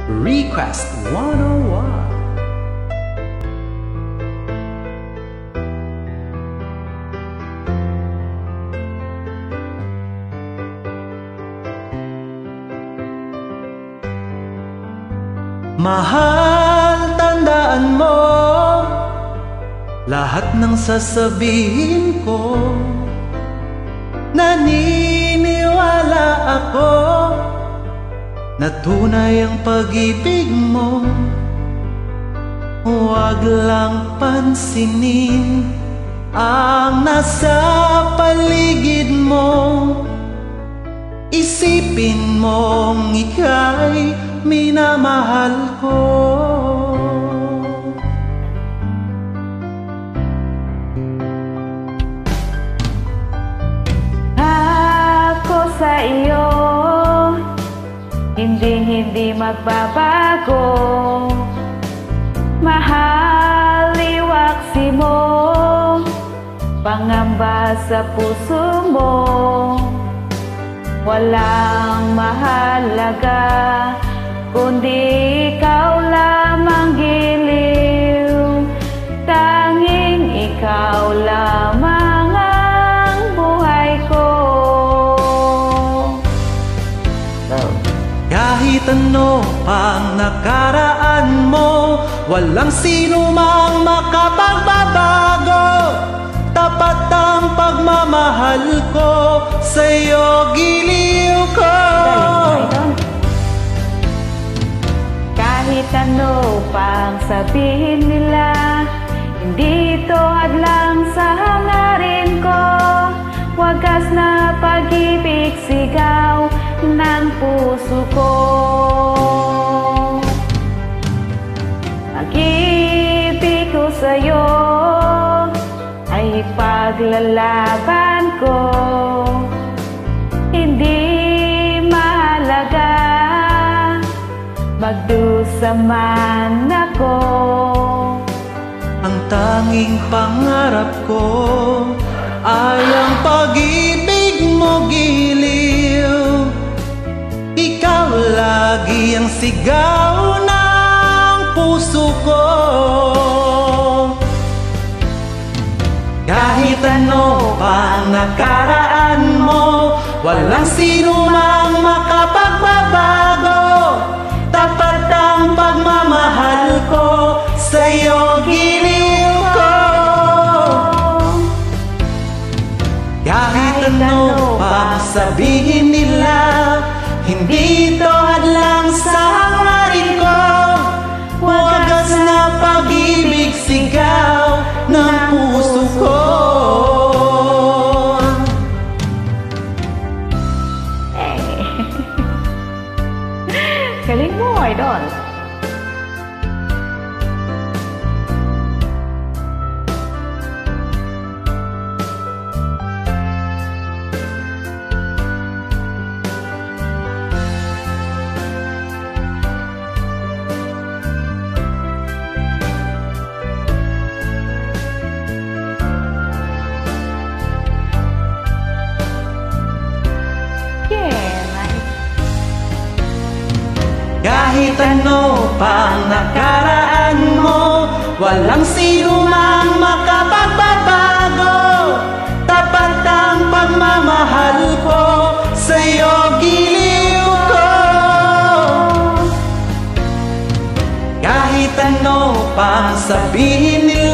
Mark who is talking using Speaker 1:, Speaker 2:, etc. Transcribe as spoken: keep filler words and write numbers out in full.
Speaker 1: Request one oh one. Mahal, tandaan mo lahat ng sasabihin ko. Naniniwala ako na tunay ang pag-ibig mo. Huwag lang pansinin ang nasa paligid mo. Isipin mong ika'y minamahal ko.
Speaker 2: Ako sa iyo, hindi hindi magbabago. Mahal, iwaksi mo, pangamba sa puso mo. Walang mahalaga kundi ikaw lamang giliw. Tanging ikaw lamang ang buhay ko.
Speaker 1: Kahit ano pang nakaraan mo, walang sino mang makapagbabago. Tapat ang pagmamahal ko, sa'yo giliw ko.
Speaker 2: Kahit ano pang sabihin nila, hindi ito hadlang sa hangarin ko. Wagas na pag-ibig, sigaw ng puso ko. Pag-ibig ko sa'yo ay paglalaban ko. Hindi mahalaga magdusa man ako.
Speaker 1: Ang tanging pangarap ko ay ang pag-ibig mo giliw. Ikaw lagi ang sigaw ng puso ko. Kahit ano pang nakaraan mo, walang sino mang makapagbabago. Tapat ang pagmamahal ko, sa'yo giliw ko. Kahit ano pang sabihin nila, hindi ito hadlang sa hangarin ko. Wagas na pag-ibig, sigaw ng puso ko.
Speaker 2: Galing mo, idol.
Speaker 1: Kahit ano pang nakaraan mo, walang sino mang makapagbabago. Tapat ang pagmamahal ko, sa'yo giliw ko. Kahit ano pang sabihin nila,